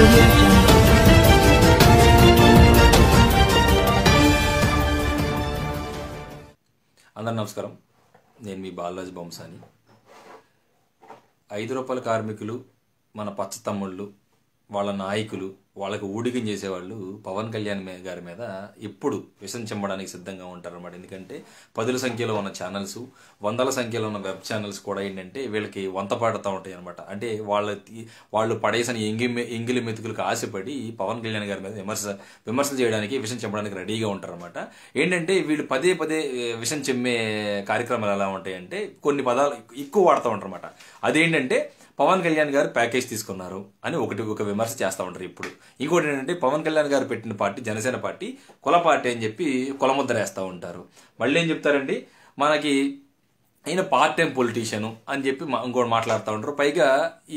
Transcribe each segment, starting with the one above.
Audio Jungle. అందరూ నమస్కారం. నేను మీ బాలరాజు బొంసాని. 5 రూపాయల కార్మికులు, మన పచ్చ తమ్ముళ్ళు, వాళ్ళ నాయకులు, వాళ్ళకి ఊడిగం చేసేవాళ్ళు పవన్ కళ్యాణ్ గారి మీద ఎప్పుడు విషం చెమ్మడానికి సిద్ధంగా ఉంటారన్నమాట. ఎందుకంటే 10ల సంఖ్యలో ఉన్న ఛానల్స్, 100ల సంఖ్యలో ఉన్న వెబ్ ఛానల్స్ కూడా ఏంటంటే వీళ్ళకి వంత పాడుతూ ఉంటాయి అనమాట. అంటే వాళ్ళు పడేసిన ఎంగిలి మెతుకులకు ఆశపడి పవన్ కళ్యాణ్ గారి మీద విమర్శలు చేయడానికి, విషం చెమ్మడానికి రెడీగా ఉంటారన్నమాట. ఏంటంటే వీళ్ళు పదే విషం చెమ్మే కార్యక్రమాలు ఎలా ఉంటాయంటే కొన్ని పదాలు ఎక్కువ వాడుతూ ఉంటారు అనమాట. అదేంటంటే పవన్ కళ్యాణ్ గారు ప్యాకేజ్ తీసుకున్నారు అని ఒక విమర్శ చేస్తూ ఉంటారు. ఇప్పుడు ఇంకోటి ఏంటంటే పవన్ కళ్యాణ్ గారు పెట్టిన పార్టీ జనసేన పార్టీ కుల పార్టీ అని చెప్పి కులముద్ర వేస్తూ ఉంటారు. మళ్ళీ ఏం చెప్తారండి, మనకి ఈయన పార్ట్ టైం పొలిటీషియన్ అని చెప్పి ఇంకోటి మాట్లాడుతూ ఉంటారు. పైగా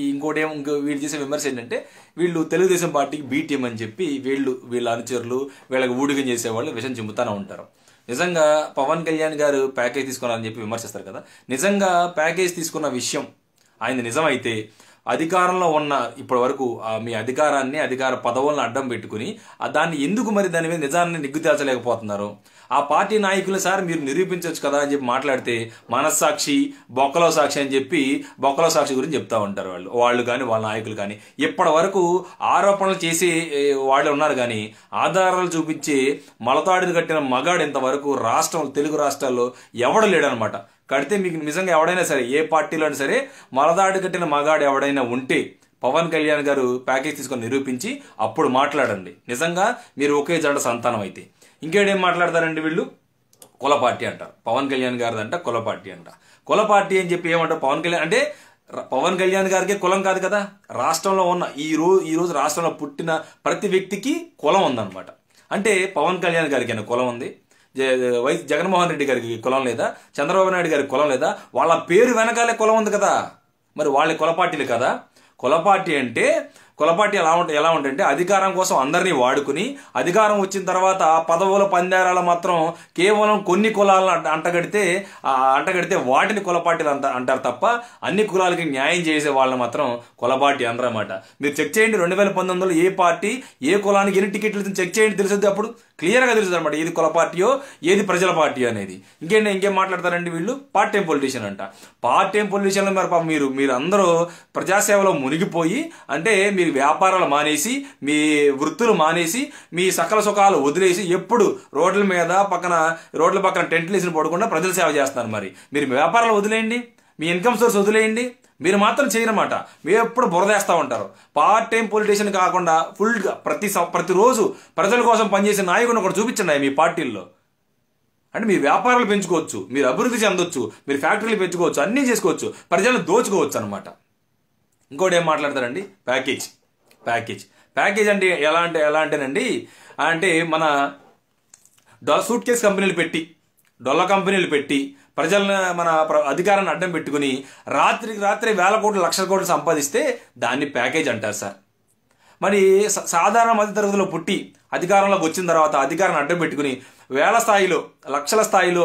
వీళ్ళు చేసే విమర్శ ఏంటంటే వీళ్ళు తెలుగుదేశం పార్టీకి బీటీఎం అని చెప్పి వీళ్ళ అనుచరులు, వీళ్ళకి ఊడిగం చేసేవాళ్ళు విషయం చెబుతూనే ఉంటారు. నిజంగా పవన్ కళ్యాణ్ గారు ప్యాకేజ్ తీసుకున్నారని చెప్పి విమర్శిస్తారు కదా. నిజంగా ప్యాకేజ్ తీసుకున్న విషయం ఆయన నిజమైతే అధికారంలో ఉన్న ఇప్పటి వరకు మీ అధికార పదవులను అడ్డం పెట్టుకుని దాన్ని ఎందుకు మరి దాని మీద నిజాన్ని నిగ్గు తేల్చలేకపోతున్నారు? ఆ పార్టీ నాయకులు సార్ మీరు నిరూపించవచ్చు కదా అని చెప్పి మాట్లాడితే మనస్సాక్షి, బొక్కలో సాక్షి అని చెప్పి బొక్కలో సాక్షి గురించి చెప్తా ఉంటారు వాళ్ళు కానీ వాళ్ళ నాయకులు కానీ. ఇప్పటి వరకు ఆరోపణలు చేసి వాళ్ళు ఉన్నారు కానీ ఆధారాలు చూపించి మొలతాడిని కట్టిన మగాడు ఇంతవరకు తెలుగు రాష్ట్రాల్లో ఎవడు లేడనమాట. కడితే మీకు నిజంగా ఎవడైనా సరే, ఏ పార్టీలో అయినా సరే మొలతాడు కట్టిన మగాడు ఎవడైనా ఉంటే పవన్ కళ్యాణ్ గారు ప్యాకేజ్ తీసుకొని నిరూపించి అప్పుడు మాట్లాడండి. నిజంగా మీరు ఒకే జంట సంతానం అయితే. ఇంకేడేం మాట్లాడతారండి వీళ్ళు? కుల పార్టీ అంటారు. పవన్ కళ్యాణ్ గారిదంట కుల పార్టీ అంట. కుల పార్టీ అని చెప్పి ఏమంటారు? పవన్ కళ్యాణ్ గారికి కులం కాదు కదా. రాష్ట్రంలో ఉన్న ఈ రోజు రాష్ట్రంలో పుట్టిన ప్రతి వ్యక్తికి కులం ఉందన్నమాట. అంటే పవన్ కళ్యాణ్ గారికి కులం ఉంది, జగన్మోహన్ రెడ్డి గారికి కులం లేదా, చంద్రబాబు నాయుడు గారికి కులం లేదా? వాళ్ళ పేరు వెనకాలే కులం ఉంది కదా. మరి వాళ్ళ కుల పార్టీలు కదా. కుల పార్టీ అంటే ఎలా ఉంటాయంటే అధికారం కోసం అందరినీ వాడుకుని అధికారం వచ్చిన తర్వాత పదవుల పందేరాలు మాత్రం కేవలం కొన్ని కులాలను అంటగడితే వాటిని కుల పార్టీలు అంటారు తప్ప అన్ని కులాలకి న్యాయం చేసే వాళ్ళని మాత్రం కుల పార్టీ అనరన్నమాట. మీరు చెక్ చేయండి 2019లో ఏ పార్టీ ఏ కులానికి ఎన్ని టికెట్లు చెక్ చేయండి, తెలుస్తుంది. అప్పుడు క్లియర్గా తెలుస్తుంది అనమాట ఏది కుల పార్టీయో ఏది ప్రజల పార్టీ అనేది. ఇంకేం మాట్లాడతారండి వీళ్ళు? పార్ట్ టైం పొలిటీషియన్ అంట. పార్ట్ టైం పొలిటీషియన్లో మరి మీరు అందరూ ప్రజాసేవలో మునిగిపోయి, అంటే మీరు వ్యాపారాలు మానేసి, మీ వృత్తులు మానేసి, మీ సకల సుఖాలు వదిలేసి ఎప్పుడు రోడ్ల పక్కన టెంట్లు వేసి పడకుండా ప్రజల సేవ చేస్తున్నారు. మరి మీరు వ్యాపారాలు వదిలేయండి, మీ ఇన్కమ్ సోర్స్ వదిలేయండి, మీరు మాత్రం చేయనమాట. మీరు ఎప్పుడు బురదేస్తూ ఉంటారు. పార్ట్ టైం పొలిటీషియన్ కాకుండా ఫుల్గా ప్రతిరోజు ప్రజల కోసం పనిచేసే నాయకుడిని ఒకటి చూపించండి మీ పార్టీల్లో. అంటే మీ వ్యాపారాలు పెంచుకోవచ్చు, మీరు అభివృద్ధి చెందొచ్చు, మీరు ఫ్యాక్టరీలు పెంచుకోవచ్చు, అన్నీ చేసుకోవచ్చు, ప్రజలను దోచుకోవచ్చు అనమాట. ఇంకోటి ఏం మాట్లాడతారండి? ప్యాకేజ్ అంటే ఎలా అంటేనండి, అంటే మన సూట్ కేస్ డొల్ల కంపెనీలు పెట్టి ప్రజలను మన అధికారాన్ని అడ్డం పెట్టుకుని రాత్రికి రాత్రి వేల కోట్లు లక్షల కోట్లు సంపాదిస్తే దాన్ని ప్యాకేజ్ అంటారు సార్. మరి సాధారణ మధ్యతరగతిలో పుట్టి అధికారంలోకి వచ్చిన తర్వాత అధికారాన్ని అడ్డం పెట్టుకుని వేల స్థాయిలో లక్షల స్థాయిలో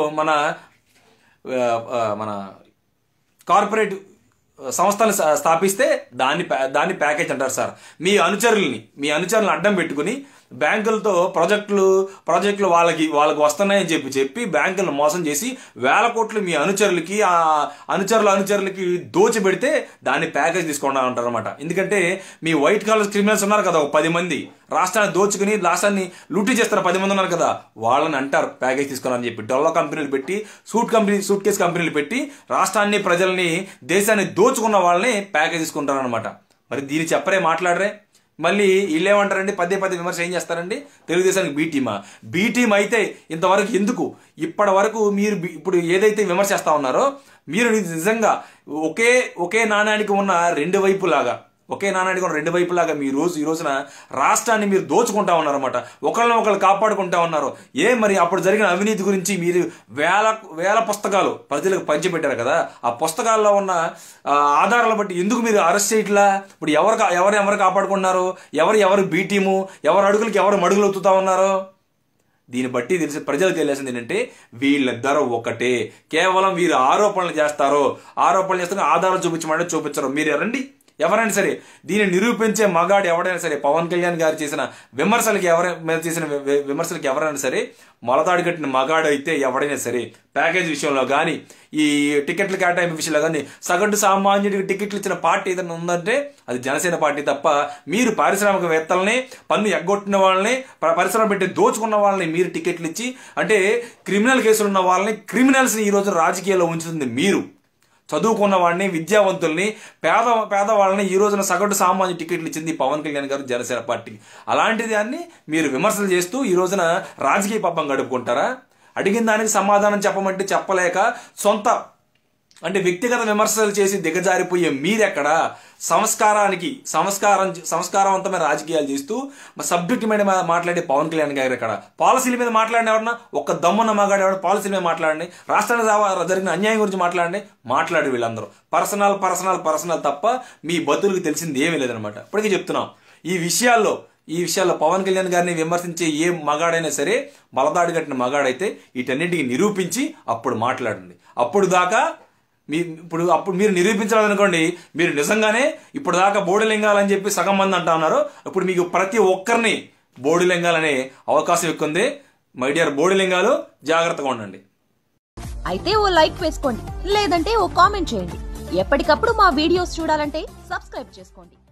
మన కార్పొరేట్ సంస్థలు స్థాపిస్తే దాన్ని ప్యాకేజ్ అంటారు సార్. మీ అనుచరులను అడ్డం పెట్టుకుని బ్యాంకులతో ప్రాజెక్టులు వాళ్ళకి వస్తున్నాయని చెప్పి బ్యాంకులను మోసం చేసి వేల కోట్లు మీ అనుచరులకి దోచిపెడితే దాన్ని ప్యాకేజ్ తీసుకుంటా ఉంటారు అనమాట. ఎందుకంటే మీ వైట్ కాలర్ క్రిమినల్స్ ఉన్నారు కదా, 10 మంది రాష్ట్రాన్ని దోచుకుని రాష్ట్రాన్ని లూటీ చేస్తారు, 10 మంది ఉన్నారు కదా, వాళ్ళని అంటారు ప్యాకేజ్ తీసుకున్నారని చెప్పి. డొల్ల కంపెనీలు పెట్టి సూట్ కేస్ కంపెనీలు పెట్టి రాష్ట్రాన్ని, ప్రజల్ని, దేశాన్ని దోచుకున్న వాళ్ళని ప్యాకేజ్ తీసుకుంటారు అనమాట. మరి దీన్ని చెప్పరే, మాట్లాడరే. మళ్ళీ వీళ్ళేమంటారండి? పదే విమర్శ ఏం చేస్తారండి? తెలుగుదేశానికి బీ టీమ్ అయితే ఇంతవరకు ఎందుకు? ఇప్పటి వరకు మీరు ఇప్పుడు ఏదైతే విమర్శ చేస్తా ఉన్నారో మీరు నిజంగా ఒకే నాణ్యానికి ఉన్న రెండు వైపులాగా మీ ఈ రోజున రాష్ట్రాన్ని మీరు దోచుకుంటా ఉన్నారన్నమాట. ఒకళ్ళు కాపాడుకుంటా ఉన్నారు. మరి అప్పుడు జరిగిన అవినీతి గురించి మీరు వేల పుస్తకాలు ప్రజలకు పంచిపెట్టారు కదా, ఆ పుస్తకాల్లో ఉన్న ఆధారాలను బట్టి ఎందుకు మీరు అరెస్ట్ చేయట్లా? ఇప్పుడు ఎవరు కాపాడుకుంటున్నారు? ఎవరు బీ టీము, ఎవరు అడుగులకి ఎవరు మడుగులు ఒత్తుతా ఉన్నారు? దీన్ని బట్టి ప్రజలకు తెలియాల్సింది ఏంటంటే వీళ్ళిద్దరూ ఒకటే. కేవలం వీరు ఆరోపణలు చేస్తారు, ఆధారాలు చూపించమంటే చూపించరు. మీరు రండి, ఎవరైనా సరే దీన్ని నిరూపించే మగాడు ఎవడైనా సరే పవన్ కళ్యాణ్ గారు చేసిన విమర్శలకి ఎవరైనా సరే మొలతాడు కట్టిన మగాడు అయితే ఎవడైనా సరే ప్యాకేజ్ విషయంలో కానీ ఈ టికెట్ల కేటాయింపు విషయంలో కానీ సగటు సామాన్యుడికి టికెట్లు ఇచ్చిన పార్టీ ఏదైనా ఉందంటే అది జనసేన పార్టీ తప్ప. మీరు పారిశ్రామికవేత్తలని, పన్ను ఎగ్గొట్టిన వాళ్ళని, పరిశ్రమ పెట్టి దోచుకున్న వాళ్ళని మీరు టికెట్లు ఇచ్చి, అంటే క్రిమినల్ కేసులు ఉన్న వాళ్ళని, క్రిమినల్స్ని ఈ రోజు రాజకీయాల్లో ఉంచుతుంది మీరు. చదువుకున్న వాడిని, విద్యావంతుల్ని, పేదవాళ్ళని ఈ రోజున సగటు సామాన్య టికెట్లు ఇచ్చింది పవన్ కళ్యాణ్ గారు జనసేన పార్టీకి. అలాంటి దాన్ని మీరు విమర్శలు చేస్తూ ఈ రోజున రాజకీయ పబ్బం గడుపుకుంటారా? అడిగిన దానికి సమాధానం చెప్పమంటే చెప్పలేక అంటే వ్యక్తిగత విమర్శలు చేసి దిగజారిపోయే మీరెక్కడ సంస్కారవంతమైన రాజకీయాలు చేస్తూ సబ్జెక్ట్ మీద మాట్లాడే పవన్ కళ్యాణ్ గారు ఎక్కడ? పాలసీల మీద మాట్లాడిన ఎవరన్నా ఒక్క దమ్మున్న మగాడు పాలసీల మీద మాట్లాడండి, రాష్ట్రానికి జరిగిన అన్యాయం గురించి మాట్లాడు. వీళ్ళందరూ పర్సనల్ తప్ప మీ బతులకు తెలిసింది ఏమీ లేదనమాట. ఇప్పటికీ చెప్తున్నాం, ఈ విషయాల్లో పవన్ కళ్యాణ్ గారిని విమర్శించే ఏ మగాడైనా సరే బలదాడి కట్టిన మగాడైతే వీటన్నింటికి నిరూపించి అప్పుడు మాట్లాడండి. అప్పుడు మీరు నిరూపించాలనుకోండి, మీరు నిజంగానే ఇప్పుడు దాకా బోడిలింగాలని చెప్పి సగం మంది అంటా ఉన్నారు. ఇప్పుడు మీకు ప్రతి ఒక్కరిని బోడిలింగాలనే అవకాశం ఎక్కువ ఉంది. మై డియర్ బోడిలింగాలు, జాగ్రత్తగా ఉండండి. అయితే ఓ లైక్ వేసుకోండి, లేదంటే ఓ కామెంట్ చేయండి. ఎప్పటికప్పుడు మా వీడియోస్ చూడాలంటే సబ్స్క్రైబ్ చేసుకోండి.